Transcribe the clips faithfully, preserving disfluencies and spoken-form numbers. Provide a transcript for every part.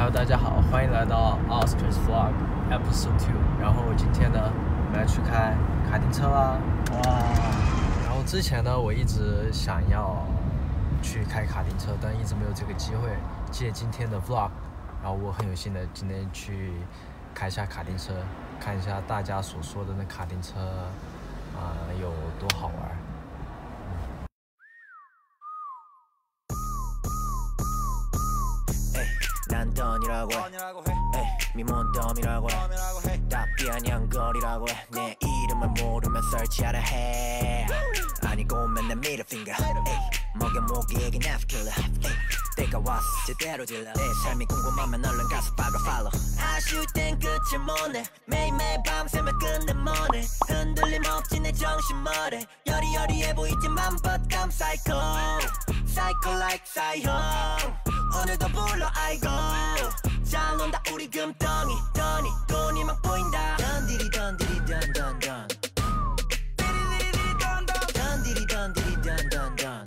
Hello， 大家好，欢迎来到 Oscar Vlog E P 二 two。然后今天呢，我们来去开卡丁车啦！哇！然后之前呢，我一直想要去开卡丁车，但一直没有这个机会。借今天的 Vlog， 然后我很有幸的今天去开一下卡丁车，看一下大家所说的那卡丁车啊、呃、有多好玩。 난 던이라고 해 미몬 덤이라고 해 답변 양거리라고 해 내 이름을 모르면 설치하라 해 아니고 맨날 middle finger 먹여 모기에게 납킬러 때가 왔어 제대로 질러 내 삶이 궁금하면 얼른 가서 박아 follow 아쉬울 땐 끝을 못내 매일매일 밤새며 끝내 뭐래 흔들림 없지 내 정신머리 여리여리해 보이지만 but I'm psycho psycho like psycho 오늘도 불러 아이고 잘 논다 우리 금덩이 던이 돈이 막 보인다 던디리 던디리 던던던 던디리 던던던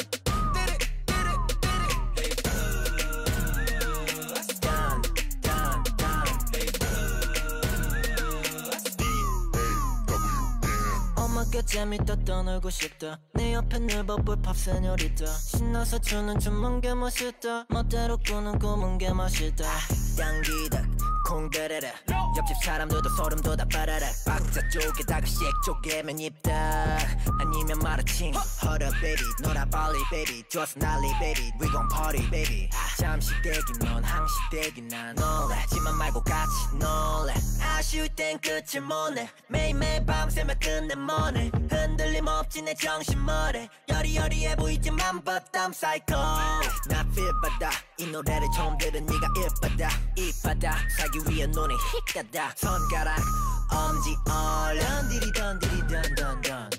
엄마께 재밌다 떠놀고 싶다 내 옆에 늘 버블 팝 세뇨리다 신나서 추는 춤은 게 멋있다 멋대로 꾸는 꿈은 게 멋있다 당기다 콩드르르 옆집 사람들도 소름 돋아 빠라라 박자 쪽에다가 쉑 쪼개면 입다 아니면 마라칭 Hold up baby 놀아 빨리 baby 좋아서 난리 baby We gon' party baby 잠시 대기 넌 항시 대기 난 놀라지만 말고 같이 놀래 아쉬울 땐 끝을 못내 매일매일 밤새며 끝내 뭐네 흔들림 없지 내 정신머리 여리여리해 보이지만 but I'm psycho 나 feel 받아 이 노래를 처음 들은 네가 일받아 이받아 사기 위해 눈에 휙가다 손가락 엄지 얼른 던디리 던디리 던던던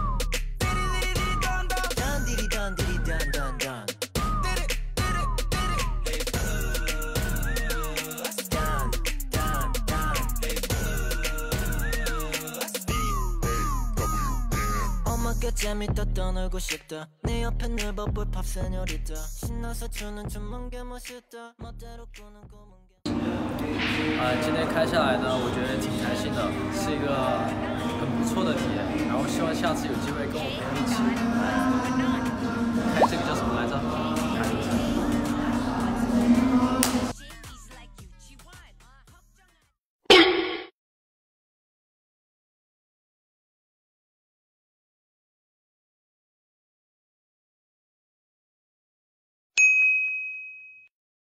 던디리 던디리 던던던 엄마께 재밌다 떠놀고 싶다 내 옆에 늘 버블 팝 세뇨리다 신나서 추는 춤은 게 멋있다 멋대로 꾸는 꿈은 게 啊，今天开下来呢，我觉得挺开心的，是一个很不错的体验。然后希望下次有机会跟我朋友一起开这个叫什么来着？